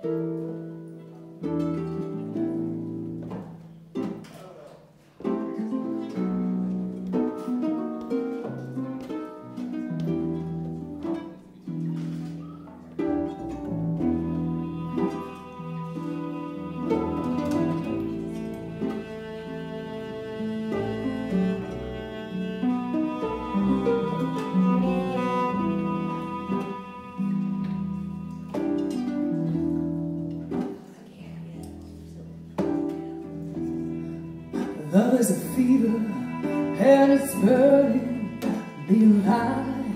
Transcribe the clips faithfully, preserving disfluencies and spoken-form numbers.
Love is a fever and it's burning me alive.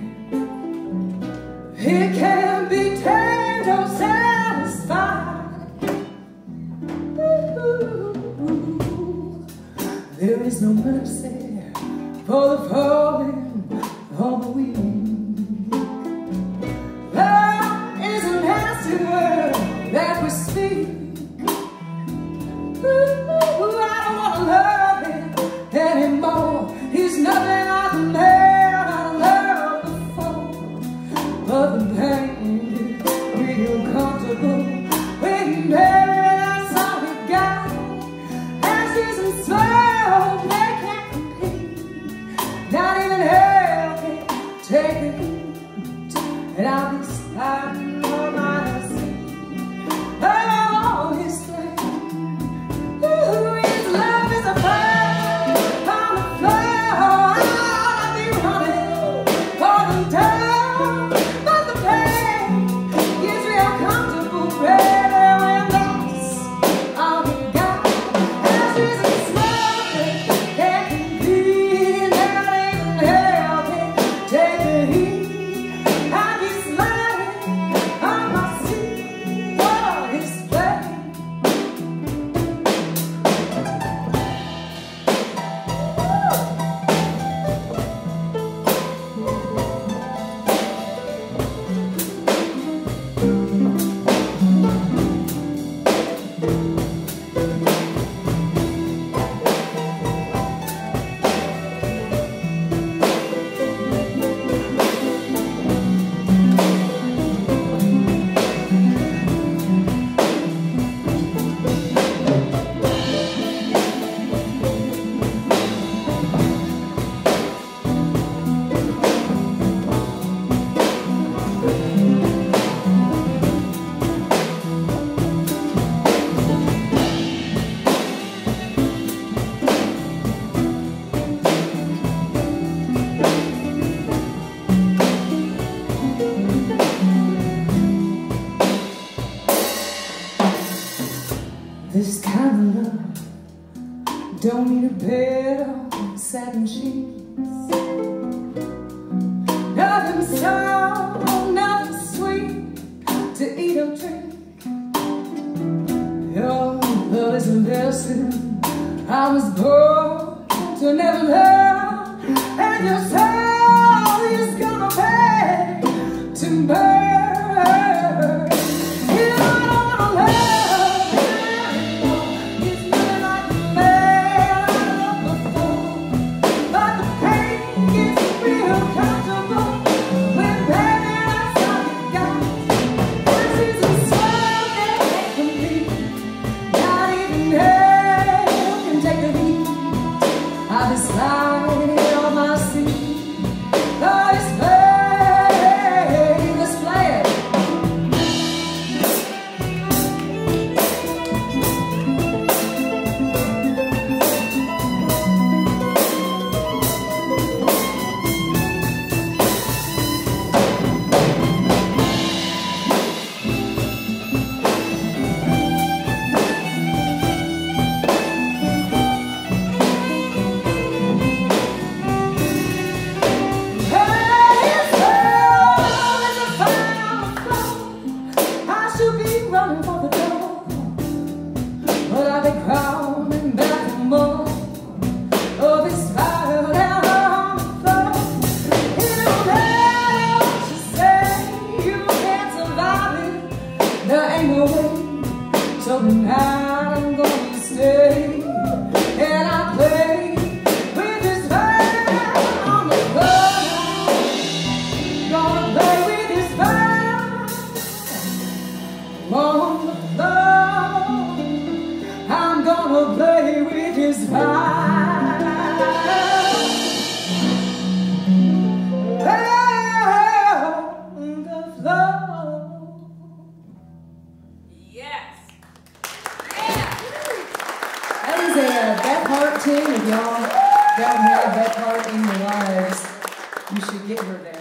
It can't be tamed or satisfied. Ooh, there is no mercy for the falling on the weak. Love is a nasty word that we speak. Ooh, I don't want to love anymore. He's nothing like the man I loved before. But the pain is real comfortable when that's all we got. Ashes and smoke, they can't compete. Not even hell can take the heat. And I'll be sliding on my seat. Oh, his flame. Ooh, his love is a fire. This kind of love don't need a bed or satin sheets. Nothing sour, nothing sweet to eat or drink. Your love is a lesson I was born to never learn, and your soul is gonna pay to burn. You don't wanna love. So tonight I'm gonna stay, and I play with this fire on the floor. Gonna play with this fire on the floor. I'm gonna play with his fire. On the floor. Yes. That is a Beth Hart tune. If y'all don't have Beth Hart in your lives, you should get her there.